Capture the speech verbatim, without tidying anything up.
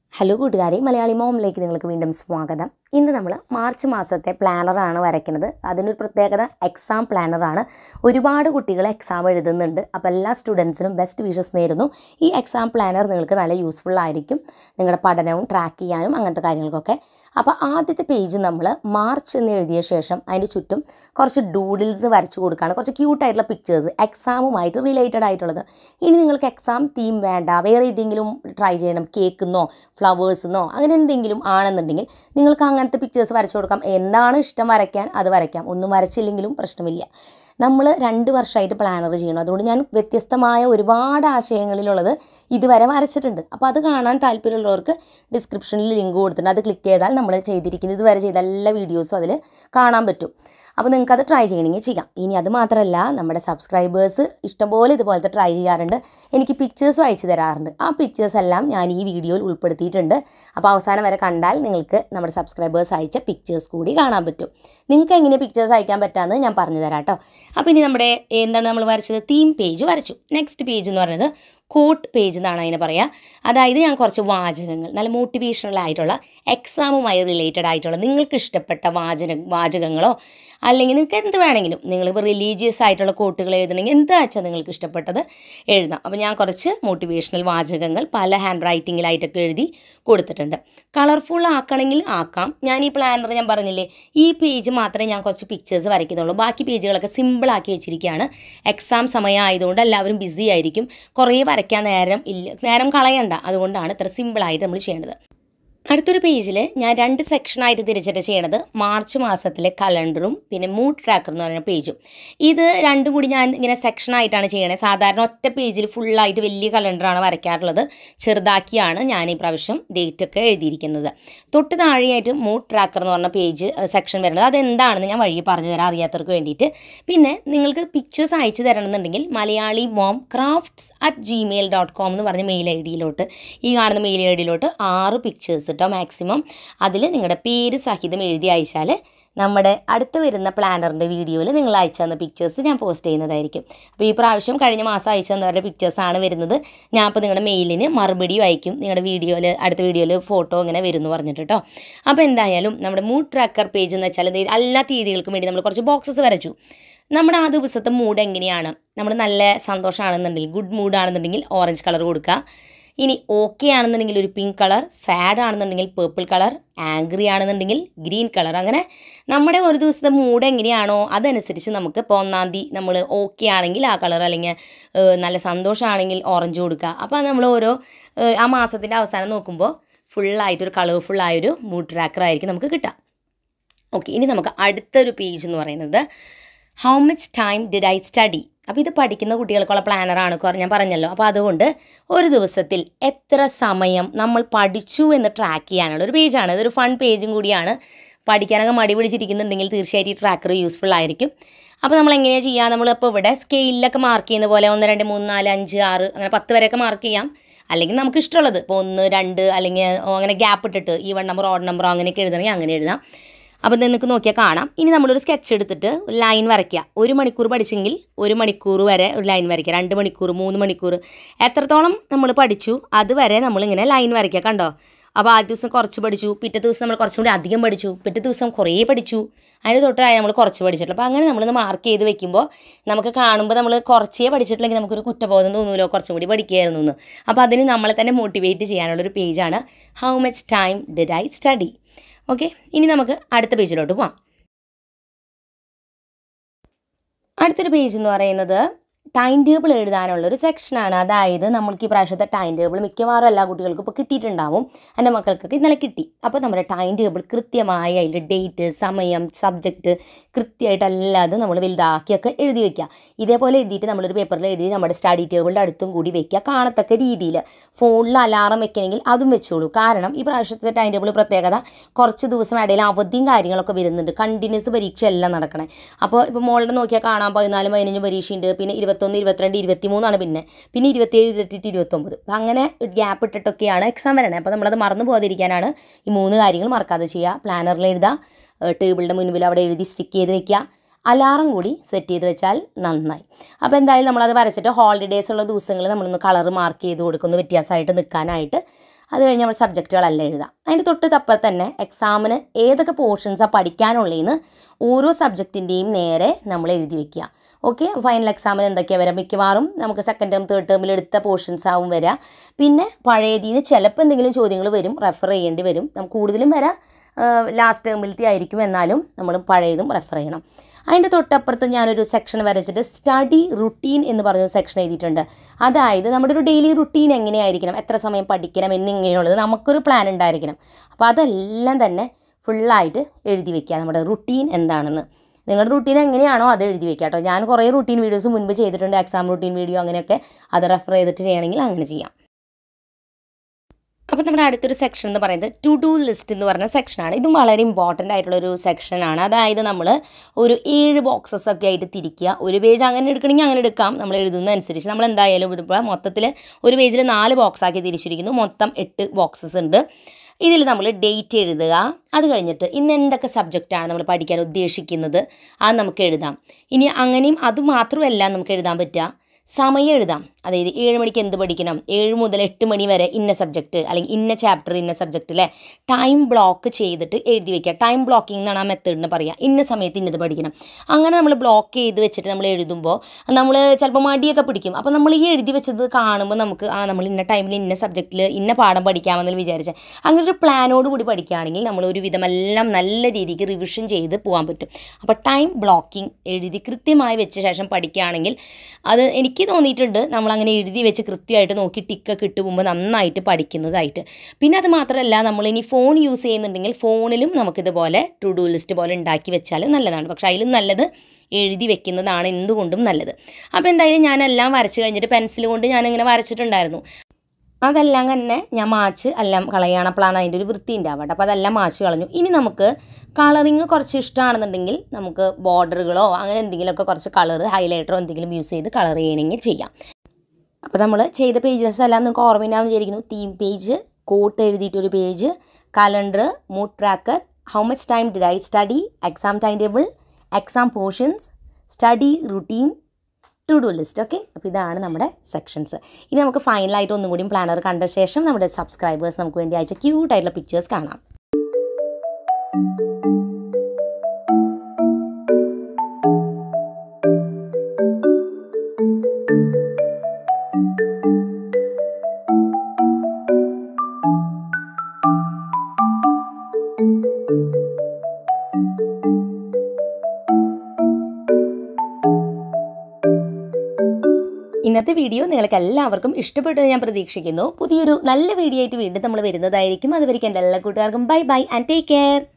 Hello കൂട്ടുകാരെ, മലയാളി മോമിലേക്ക് നിങ്ങൾക്ക് വീണ്ടും സ്വാഗതം. ഇന്ന് നമ്മൾ മാർച്ച് മാസത്തെ പ്ലാനറാണ് വരയ്ക്കുന്നത്. അതിനൊരു പ്രത്യേകത എക്സാം പ്ലാനറാണ്. ഒരുപാട് കുട്ടികൾ എക്സാം എഴുതുന്നുണ്ട്. അപ്പോൾ എല്ലാ സ്റ്റുഡൻസിനും ബെസ്റ്റ് വിഷസ് നേരുന്നു. ഈ എക്സാം പ്ലാനർ നിങ്ങൾക്ക് നല്ല യൂസ്ഫുൾ ആയിരിക്കും, നിങ്ങളുടെ പഠനവും ട്രാക്ക് ചെയ്യാനും അങ്ങനത്തെ കാര്യങ്ങൾക്കൊക്കെ. അപ്പോൾ ആദ്യത്തെ പേജ് നമ്മൾ മാർച്ച് എന്ന് എഴുതിയ ശേഷം അതിൻ്റെ ചുറ്റും കുറച്ച് ഡൂഡിൽസ് വരച്ചു കൊടുക്കുകയാണ്. കുറച്ച് ക്യൂട്ടായിട്ടുള്ള പിക്ചേഴ്സ് എക്സാമുമായിട്ട് റിലേറ്റഡ് ആയിട്ടുള്ളത്. ഇനി നിങ്ങൾക്ക് എക്സാം തീം വേണ്ട, വേറെ ഏതെങ്കിലും ട്രൈ ചെയ്യണം, കേക്കെന്നോ ഫ്ലവേഴ്സെന്നോ അങ്ങനെ എന്തെങ്കിലും ആണെന്നുണ്ടെങ്കിൽ നിങ്ങൾക്ക് അങ്ങനത്തെ പിക്ചേഴ്സ് വരച്ചു കൊടുക്കാം. എന്താണ് ഇഷ്ടം വരയ്ക്കാൻ അത് വരയ്ക്കാം. ഒന്നും വരച്ചില്ലെങ്കിലും പ്രശ്നമില്ല. നമ്മൾ രണ്ട് വർഷമായിട്ട് പ്ലാനർ ചെയ്യണം. അതുകൊണ്ട് ഞാൻ വ്യത്യസ്തമായ ഒരുപാട് ആശയങ്ങളിലുള്ളത് ഇതുവരെ വരച്ചിട്ടുണ്ട്. അപ്പോൾ അത് കാണാൻ താല്പര്യമുള്ളവർക്ക് ഡിസ്ക്രിപ്ഷനിൽ ലിങ്ക് കൊടുത്തിട്ടുണ്ട്. അത് ക്ലിക്ക് ചെയ്താൽ നമ്മൾ ചെയ്തിരിക്കുന്നത് ഇതുവരെ ചെയ്ത എല്ലാ വീഡിയോസും അതിൽ കാണാൻ പറ്റും. അപ്പോൾ നിങ്ങൾക്കത് ട്രൈ ചെയ്യണമെങ്കിൽ ചെയ്യാം. ഇനി അത് മാത്രമല്ല, നമ്മുടെ സബ്സ്ക്രൈബേഴ്സ് ഇഷ്ടംപോലെ ഇതുപോലത്തെ ട്രൈ ചെയ്യാറുണ്ട്, എനിക്ക് പിക്ചേഴ്സും അയച്ചു തരാറുണ്ട്. ആ പിക്ചേഴ്സ് എല്ലാം ഞാൻ ഈ വീഡിയോയിൽ ഉൾപ്പെടുത്തിയിട്ടുണ്ട്. അപ്പോൾ അവസാനം വരെ കണ്ടാൽ നിങ്ങൾക്ക് നമ്മുടെ സബ്സ്ക്രൈബേഴ്സ് അയച്ച പിക്ചേഴ്സ് കൂടി കാണാൻ പറ്റും. നിങ്ങൾക്ക് എങ്ങനെ പിക്ചേഴ്സ് അയക്കാൻ പറ്റാമെന്ന് ഞാൻ പറഞ്ഞു തരാം കേട്ടോ. അപ്പോൾ ഇനി നമ്മുടെ എന്താണ് നമ്മൾ വരച്ചത്, തീം പേജ് വരച്ചു. നെക്സ്റ്റ് പേജ് എന്ന് പറയുന്നത് കോട്ട് പേജ് എന്നാണ് അതിനെ പറയുക. അതായത് ഞാൻ കുറച്ച് വാചകങ്ങൾ, നല്ല മോട്ടിവേഷണൽ ആയിട്ടുള്ള എക്സാമുമായി റിലേറ്റഡ് ആയിട്ടുള്ള നിങ്ങൾക്ക് ഇഷ്ടപ്പെട്ട വാചക വാചകങ്ങളോ അല്ലെങ്കിൽ നിങ്ങൾക്ക് എന്ത് വേണമെങ്കിലും, നിങ്ങളിപ്പോൾ റിലീജിയസ് ആയിട്ടുള്ള കോട്ടുകൾ എഴുതണമെങ്കിൽ എന്താ വെച്ചാൽ നിങ്ങൾക്ക് ഇഷ്ടപ്പെട്ടത് എഴുതാം. അപ്പോൾ ഞാൻ കുറച്ച് മോട്ടിവേഷണൽ വാചകങ്ങൾ പല ഹാൻഡ് റൈറ്റിങ്ങിലായിട്ടൊക്കെ എഴുതി കൊടുത്തിട്ടുണ്ട്. കളർഫുൾ ആക്കണമെങ്കിൽ ആക്കാം. ഞാൻ ഈ പ്ലാനർ ഞാൻ പറഞ്ഞില്ലേ, ഈ പേജ് മാത്രമേ ഞാൻ കുറച്ച് പിക്ചേഴ്സ് വരയ്ക്കുന്നുള്ളൂ. ബാക്കി പേജുകളൊക്കെ സിമ്പിളാക്കി വെച്ചിരിക്കുകയാണ്. എക്സാം സമയം ആയതുകൊണ്ട് എല്ലാവരും ബിസി ആയിരിക്കും, കുറേ വരയ്ക്കാൻ നേരം ഇല്ല, നേരം കളയണ്ട. അതുകൊണ്ടാണ് ഇത്ര സിമ്പിളായിട്ട് നമ്മൾ ചെയ്യേണ്ടത്. അടുത്തൊരു പേജിൽ ഞാൻ രണ്ട് സെക്ഷനായിട്ട് തിരിച്ചിട്ട് ചെയ്യണത് മാർച്ച് മാസത്തിലെ കലണ്ടറും പിന്നെ മൂഡ് ട്രാക്കർ എന്ന് പറയുന്ന പേജും. ഇത് രണ്ടും കൂടി ഞാൻ ഇങ്ങനെ സെക്ഷനായിട്ടാണ് ചെയ്യണത്. സാധാരണ ഒറ്റ പേജിൽ ഫുള്ളായിട്ട് വലിയ കലണ്ടറാണ് വരയ്ക്കാറുള്ളത്. ചെറുതാക്കിയാണ് ഞാൻ ഈ പ്രാവശ്യം ഡേറ്റൊക്കെ എഴുതിയിരിക്കുന്നത്. തൊട്ട് താഴെയായിട്ട് മൂഡ് ട്രാക്കർ എന്ന് പറഞ്ഞ പേജ് സെക്ഷൻ വരുന്നത്. അതെന്താണെന്ന് ഞാൻ വഴി പറഞ്ഞു തരാം അറിയാത്തവർക്ക് വേണ്ടിയിട്ട്. പിന്നെ നിങ്ങൾക്ക് പിക്ചേഴ്സ് അയച്ചു തരണമെന്നുണ്ടെങ്കിൽ Malayali mom crafts at Gmail dot com എന്ന് പറഞ്ഞ മെയിൽ ഐ ഡിയിലോട്ട്, ഈ കാണുന്ന മെയിൽ ഐ ഡിയിലോട്ട് ആറ് പിക്ചേഴ്സ് കേട്ടോ മാക്സിമം. അതിൽ നിങ്ങളുടെ പേര് സഹിതം എഴുതി അയച്ചാൽ നമ്മുടെ അടുത്ത് വരുന്ന പ്ലാനറിൻ്റെ വീഡിയോയിൽ നിങ്ങൾ അയച്ചു തന്ന പിക്ചേഴ്സ് ഞാൻ പോസ്റ്റ് ചെയ്യുന്നതായിരിക്കും. അപ്പോൾ ഈ പ്രാവശ്യം കഴിഞ്ഞ മാസം അയച്ചു തന്നവരുടെ പിക്ചേഴ്സാണ് വരുന്നത്. ഞാൻ അപ്പോൾ നിങ്ങളുടെ മെയിലിന് മറുപടിയും അയക്കും, നിങ്ങളുടെ വീഡിയോയിൽ അടുത്ത വീഡിയോയിൽ ഫോട്ടോ ഇങ്ങനെ വരുമെന്ന് പറഞ്ഞിട്ട് കേട്ടോ. അപ്പോൾ എന്തായാലും നമ്മുടെ മൂഡ് ട്രാക്കർ പേജ് എന്ന് വെച്ചാൽ എല്ലാ തീയതികൾക്കും വേണ്ടി നമ്മൾ കുറച്ച് ബോക്സസ് വരച്ചു. നമ്മുടെ ആ ദിവസത്തെ മൂഡ് എങ്ങനെയാണ്, നമ്മൾ നല്ല സന്തോഷമാണെന്നുണ്ടെങ്കിൽ, ഗുഡ് മൂഡാണെന്നുണ്ടെങ്കിൽ ഓറഞ്ച് കളർ കൊടുക്കുക. ഇനി ഓക്കെ ആണെന്നുണ്ടെങ്കിൽ ഒരു പിങ്ക് കളർ, സാഡ് ആണെന്നുണ്ടെങ്കിൽ പേർപ്പിൾ കളർ, ആംഗ്രി ആണെന്നുണ്ടെങ്കിൽ ഗ്രീൻ കളർ. അങ്ങനെ നമ്മുടെ ഒരു ദിവസത്തെ മൂഡ് എങ്ങനെയാണോ അതനുസരിച്ച് നമുക്ക് ഇപ്പോൾ ഒന്നാം തീയതി നമ്മൾ ഓക്കെ ആണെങ്കിൽ ആ കളർ, അല്ലെങ്കിൽ നല്ല സന്തോഷമാണെങ്കിൽ ഓറഞ്ച് കൊടുക്കുക. അപ്പോൾ നമ്മൾ ഓരോ ആ മാസത്തിൻ്റെ അവസാനം നോക്കുമ്പോൾ ഫുള്ളായിട്ടൊരു കളർഫുള്ളായൊരു മൂഡ് ട്രാക്കർ ആയിരിക്കും നമുക്ക് കിട്ടുക. ഓക്കെ, ഇനി നമുക്ക് അടുത്തൊരു പേജ് എന്ന് പറയുന്നത് how much time did I study. അപ്പോൾ ഇത് പഠിക്കുന്ന കുട്ടികൾക്കുള്ള പ്ലാനറാണ് ഞാൻ പറഞ്ഞല്ലോ. അപ്പോൾ അതുകൊണ്ട് ഒരു ദിവസത്തിൽ എത്ര സമയം നമ്മൾ പഠിച്ചു എന്ന് ട്രാക്ക് ചെയ്യാനുള്ള ഒരു പേജാണ്. ഇതൊരു ഫൺ പേജും കൂടിയാണ്. പഠിക്കാനൊക്കെ മടി പിടിച്ചിരിക്കുന്നുണ്ടെങ്കിൽ തീർച്ചയായിട്ടും ഈ ട്രാക്കർ യൂസ്ഫുൾ ആയിരിക്കും. അപ്പോൾ നമ്മൾ എങ്ങനെയാണ് ചെയ്യുക, നമ്മളിപ്പോൾ ഇവിടെ സ്കെയിലൊക്കെ മാർക്ക് ചെയ്യുന്ന പോലെ ഒന്ന് രണ്ട് മൂന്ന് നാല് അഞ്ച് ആറ് അങ്ങനെ പത്ത് വരെയൊക്കെ മാർക്ക് ചെയ്യാം. അല്ലെങ്കിൽ നമുക്ക് ഇഷ്ടമുള്ളത് ഇപ്പോൾ ഒന്ന് രണ്ട് അല്ലെങ്കിൽ അങ്ങനെ ഗ്യാപ്പ് ഇട്ടിട്ട് ഈവൺ നമ്പർ ഓഡ് നമ്പറോ അങ്ങനെയൊക്കെ എഴുതണമെങ്കിൽ അങ്ങനെ എഴുതാം. അപ്പോൾ നിങ്ങൾക്ക് നോക്കിയാൽ കാണാം. ഇനി നമ്മളൊരു സ്കെച്ച് എടുത്തിട്ട് ഒരു ലൈൻ വരയ്ക്കുക. ഒരു മണിക്കൂർ പഠിച്ചെങ്കിൽ ഒരു മണിക്കൂർ വരെ ഒരു ലൈൻ വരയ്ക്കുക. രണ്ട് മണിക്കൂർ മൂന്ന് മണിക്കൂർ എത്രത്തോളം നമ്മൾ പഠിച്ചു അതുവരെ നമ്മളിങ്ങനെ ലൈൻ വരയ്ക്കുക. കണ്ടോ? അപ്പോൾ ആദ്യ ദിവസം കുറച്ച് പഠിച്ചു, പിറ്റേ ദിവസം നമ്മൾ കുറച്ചും കൂടി അധികം പഠിച്ചു, പിറ്റേ ദിവസം കുറേ പഠിച്ചു, അതിന് തൊട്ടായി നമ്മൾ കുറച്ച് പഠിച്ചിട്ടുള്ളൂ. അപ്പോൾ അങ്ങനെ നമ്മളൊന്ന് മാർക്ക് ചെയ്ത് വെക്കുമ്പോൾ നമുക്ക് കാണുമ്പോൾ നമ്മൾ കുറച്ചേ പഠിച്ചിട്ടുണ്ടെങ്കിൽ നമുക്കൊരു കുറ്റബോധം തോന്നുമല്ലോ, കുറച്ചും കൂടി പഠിക്കുകയായിരുന്നു എന്ന്. അപ്പോൾ അതിന് നമ്മളെ തന്നെ മോട്ടിവേറ്റ് ചെയ്യാനുള്ളൊരു പേജാണ് how much time did I study. Okay, ഇനി നമുക്ക് അടുത്ത പേജിലോട്ട് പോവാം. അടുത്തൊരു പേജ് എന്ന് പറയുന്നത് ടൈം ടേബിൾ എഴുതാനുള്ളൊരു സെക്ഷനാണ്. അതായത് നമ്മൾക്ക് ഈ പ്രാവശ്യത്തെ ടൈം ടേബിൾ മിക്കവാറും എല്ലാ കുട്ടികൾക്കും ഇപ്പോൾ കിട്ടിയിട്ടുണ്ടാവും. എൻ്റെ മക്കൾക്കൊക്കെ ഇന്നലെ കിട്ടി. അപ്പോൾ നമ്മുടെ ടൈം ടേബിൾ കൃത്യമായി അതിൻ്റെ ഡേറ്റ്, സമയം, സബ്ജക്റ്റ് കൃത്യമായിട്ട് എല്ലാതും നമ്മൾ വലുതാക്കിയൊക്കെ എഴുതി വയ്ക്കുക. ഇതേപോലെ എഴുതിയിട്ട് നമ്മളൊരു പേപ്പറിൽ എഴുതി നമ്മുടെ സ്റ്റഡി ടേബിളിൻ്റെ അടുത്തും കൂടി വയ്ക്കുക, കാണത്തക്ക രീതിയിൽ. ഫോണിൽ അലാറം വെക്കണമെങ്കിൽ അതും വെച്ചോളൂ. കാരണം ഈ പ്രാവശ്യത്തെ ടൈം ടേബിൾ പ്രത്യേകത കുറച്ച് ദിവസം ഇടയിൽ അവധിയും കാര്യങ്ങളൊക്കെ വരുന്നുണ്ട്. കണ്ടിന്യൂസ് പരീക്ഷ എല്ലാം നടക്കണേ. അപ്പോൾ ഇപ്പോൾ മോളുടെ നോക്കിയാൽ കാണാൻ പതിനാലും പതിനഞ്ചും പരീക്ഷയുണ്ട്. പിന്നെ ഇരുപത്തൊന്ന് ഇരുപത്തിരണ്ട് ഇരുപത്തി മൂന്നാണ് പിന്നെ പിന്നെ ഇരുപത്തിയേഴ് ഇരുപത്തെട്ട് ഇരുപത്തൊമ്പത്. അങ്ങനെ ഗ്യാപ്പ് ഇട്ടിട്ടൊക്കെയാണ് എക്സാം വരണേ. അപ്പോൾ നമ്മളത് മറന്നു പോകാതിരിക്കാനാണ് ഈ മൂന്ന് കാര്യങ്ങൾ മറക്കാതെ ചെയ്യുക. പ്ലാനറിൽ എഴുതുക, ടേബിളിൻ്റെ മുൻപിൽ അവിടെ എഴുതി സ്റ്റിക്ക് ചെയ്ത് വെക്കുക, അലാറം കൂടി സെറ്റ് ചെയ്ത് വെച്ചാൽ നന്നായി. അപ്പോൾ എന്തായാലും നമ്മളത് വരച്ചിട്ട് ഹോളിഡേയ്സ് ഉള്ള ദിവസങ്ങൾ നമ്മളൊന്ന് കളർ മാർക്ക് ചെയ്ത് കൊടുക്കുന്ന വ്യത്യാസമായിട്ട് നിൽക്കാനായിട്ട് അത് കഴിഞ്ഞ് നമ്മൾ സബ്ജക്റ്റുകളല്ല എഴുതാം. അതിൻ്റെ തൊട്ട് തപ്പം തന്നെ എക്സാമിന് ഏതൊക്കെ പോർഷൻസാണ് പഠിക്കാനുള്ളതെന്ന് ഓരോ സബ്ജക്റ്റിൻ്റെയും നേരെ നമ്മൾ എഴുതി വയ്ക്കുക. ഓക്കെ, ഫൈനൽ എക്സാമിന് എന്തൊക്കെയാണ് വരിക? മിക്കവാറും നമുക്ക് സെക്കൻഡ് ടേം തേർഡ് ടേമിൽ എടുത്ത പോർഷൻസ് ആവും വരിക. പിന്നെ പഴയതിന് ചിലപ്പോൾ എന്തെങ്കിലും ചോദ്യങ്ങൾ വരും, റെഫർ ചെയ്യേണ്ടി വരും. നമുക്ക് കൂടുതലും വരാം ലാസ്റ്റ് ടേമിലത്തെ ആയിരിക്കും, എന്നാലും നമ്മൾ പഴയതും റെഫർ ചെയ്യണം. അതിൻ്റെ തൊട്ടപ്പുറത്ത് ഞാനൊരു സെക്ഷൻ വരച്ചിട്ട് സ്റ്റഡി റുട്ടീൻ എന്ന് പറഞ്ഞൊരു സെക്ഷൻ എഴുതിയിട്ടുണ്ട്. അതായത് നമ്മുടെ ഒരു ഡെയിലി റുട്ടീൻ എങ്ങനെയായിരിക്കണം, എത്ര സമയം പഠിക്കണം എന്നിങ്ങനെയുള്ളത് നമുക്കൊരു പ്ലാൻ ഉണ്ടായിരിക്കണം. അപ്പോൾ അതെല്ലാം തന്നെ ഫുള്ളായിട്ട് എഴുതി വയ്ക്കുക, നമ്മുടെ റുട്ടീൻ എന്താണെന്ന്. നിങ്ങളുടെ റുട്ടീൻ എങ്ങനെയാണോ അത് എഴുതി വയ്ക്കുക കേട്ടോ. ഞാൻ കുറേ റുട്ടീൻ വീഡിയോസ് മുൻപ് ചെയ്തിട്ടുണ്ട്, എക്സാം റുട്ടീൻ വീഡിയോ അങ്ങനെയൊക്കെ. അത് റെഫർ ചെയ്തിട്ട് ചെയ്യണമെങ്കിൽ അങ്ങനെ ചെയ്യാം. അപ്പോൾ നമ്മുടെ അടുത്തൊരു സെക്ഷൻ എന്ന് പറയുന്നത് ടു ഡു ലിസ്റ്റ് എന്ന് പറഞ്ഞ സെക്ഷനാണ്. ഇതും വളരെ ഇമ്പോർട്ടൻ്റ് ആയിട്ടുള്ളൊരു സെക്ഷനാണ്. അതായത് നമ്മൾ ഒരു ഏഴ് ബോക്സസ് ഒക്കെ ആയിട്ട് തിരിക്കുക. ഒരു പേജ് അങ്ങനെ എടുക്കണമെങ്കിൽ അങ്ങനെ എടുക്കാം, നമ്മൾ എഴുതുന്നതനുസരിച്ച്. നമ്മൾ എന്തായാലും ഇപ്പോൾ മൊത്തത്തിൽ ഒരു പേജിൽ നാല് ബോക്സാക്കി തിരിച്ചിരിക്കുന്നു. മൊത്തം എട്ട് ബോക്സസ് ഉണ്ട്. ഇതിൽ നമ്മൾ ഡേറ്റ് എഴുതുക. അത് കഴിഞ്ഞിട്ട് ഇന്ന് എന്തൊക്കെ സബ്ജക്റ്റാണ് നമ്മൾ പഠിക്കാൻ ഉദ്ദേശിക്കുന്നത് അത് നമുക്ക് എഴുതാം. ഇനി അങ്ങനെയും അതുമാത്രമല്ല നമുക്ക് എഴുതാൻ പറ്റുക, സമയം എഴുതാം. അതായത് ഏഴ് മണിക്ക് എന്ത് പഠിക്കണം, ഏഴ് മുതൽ എട്ട് മണി വരെ ഇന്ന സബ്ജക്റ്റ് അല്ലെങ്കിൽ ഇന്ന ചാപ്റ്റർ ഇന്ന സബ്ജക്റ്റിലെ ടൈം ബ്ലോക്ക് ചെയ്തിട്ട് എഴുതി വയ്ക്കുക. ടൈം ബ്ലോക്കിംഗ് എന്നാണ് ആ മെത്തേഡിന് പറയുക. ഇന്ന സമയത്ത് ഇന്നത് പഠിക്കണം. അങ്ങനെ നമ്മൾ ബ്ലോക്ക് ചെയ്ത് വെച്ചിട്ട് നമ്മൾ എഴുതുമ്പോൾ നമ്മൾ ചിലപ്പോൾ മടിയൊക്കെ പിടിക്കും. അപ്പോൾ നമ്മൾ ഈ എഴുതി വെച്ചത് കാണുമ്പോൾ നമുക്ക് ആ നമ്മൾ ഇന്ന ടൈമിൽ ഇന്ന സബ്ജക്റ്റിൽ ഇന്ന പാഠം പഠിക്കാമെന്ന് വിചാരിച്ചാൽ അങ്ങനെ ഒരു പ്ലാനോട് കൂടി പഠിക്കുകയാണെങ്കിൽ നമ്മൾ ഒരു വിധമെല്ലാം നല്ല രീതിക്ക് റിവിഷൻ ചെയ്ത് പോകാൻ പറ്റും. അപ്പോൾ ടൈം ബ്ലോക്കിംഗ് എഴുതി കൃത്യമായി വെച്ച ശേഷം പഠിക്കുകയാണെങ്കിൽ അത് എനിക്ക് തോന്നിയിട്ടുണ്ട് നമ്മൾ അങ്ങനെ എഴുതി വെച്ച് കൃത്യമായിട്ട് നോക്കി ടിക്കൊക്കെ ഇട്ട് പോകുമ്പോൾ നന്നായിട്ട് പഠിക്കുന്നതായിട്ട്. പിന്നെ അത് മാത്രമല്ല, നമ്മളിനി ഫോൺ യൂസ് ചെയ്യുന്നുണ്ടെങ്കിൽ ഫോണിലും നമുക്കിതുപോലെ ടു ഡു ലിസ്റ്റ് പോലെ ഉണ്ടാക്കി വെച്ചാൽ നല്ലതാണ്. പക്ഷേ അതിലും നല്ലത് എഴുതി വെക്കുന്നതാണ് എന്തുകൊണ്ടും നല്ലത്. അപ്പോൾ എന്തായാലും ഞാനെല്ലാം വരച്ച് കഴിഞ്ഞിട്ട് പെൻസിൽ കൊണ്ട് ഞാനിങ്ങനെ വരച്ചിട്ടുണ്ടായിരുന്നു. അതെല്ലാം തന്നെ ഞാൻ മാച്ച് എല്ലാം കളയണപ്പോഴാണ് അതിൻ്റെ ഒരു വൃത്തി ഉണ്ടാവട്ടെ. അപ്പോൾ അതെല്ലാം മാച്ച് കളഞ്ഞു. ഇനി നമുക്ക് കളറിങ് കുറച്ച് ഇഷ്ടമാണെന്നുണ്ടെങ്കിൽ നമുക്ക് ബോർഡറുകളോ അങ്ങനെ എന്തെങ്കിലുമൊക്കെ കുറച്ച് കളർ ഹൈലൈറ്ററോ എന്തെങ്കിലും യൂസ് ചെയ്ത് കളർ ചെയ്യണമെങ്കിൽ ചെയ്യാം. അപ്പോൾ നമ്മൾ ചെയ്ത പേജസ് എല്ലാം നിങ്ങൾക്ക് ഓർമ്മയുണ്ടാവും വിചാരിക്കുന്നു. തീം പേജ്, കോട്ട് എഴുതിയിട്ടൊരു page, calendar, mood tracker, how much time did I study, exam time table, exam portions, study routine, to do list. Okay, അപ്പോൾ ഇതാണ് നമ്മുടെ സെക്ഷൻസ്. ഇനി നമുക്ക് ഫൈനലായിട്ട് ഒന്നും കൂടി പ്ലാനർ കണ്ട ശേഷം നമ്മുടെ സബ്സ്ക്രൈബേഴ്സ് നമുക്ക് വേണ്ടി അയച്ച ക്യൂട്ടായിട്ടുള്ള പിക്ചേഴ്സ് കാണാം. ഇന്നത്തെ വീഡിയോ നിങ്ങൾക്ക് എല്ലാവർക്കും ഇഷ്ടപ്പെട്ടു ഞാൻ പ്രതീക്ഷിക്കുന്നു. പുതിയൊരു നല്ല വീഡിയോ ആയിട്ട് വീണ്ടും നമ്മൾ വരുന്നതായിരിക്കും. അതുവരെയ്ക്കും എൻ്റെ എല്ലാ കൂട്ടുകാർക്കും bye bye and take care.